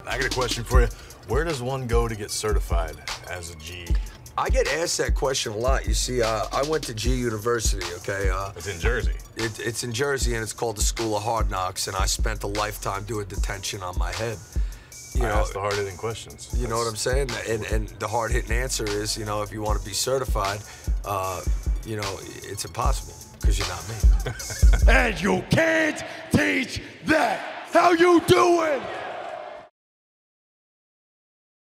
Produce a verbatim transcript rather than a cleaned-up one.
I got a question for you. Where does one go to get certified as a G? I get asked that question a lot. You see, uh, I went to G University, okay? Uh, It's in Jersey. it, it's in Jersey, and it's called the School of Hard Knocks, and I spent a lifetime doing detention on my head. You I know, ask the hard-hitting questions. You know what I'm saying? And, and the hard-hitting answer is, you know, if you want to be certified, uh, you know, it's impossible, because you're not me. And you can't teach that. How you doing?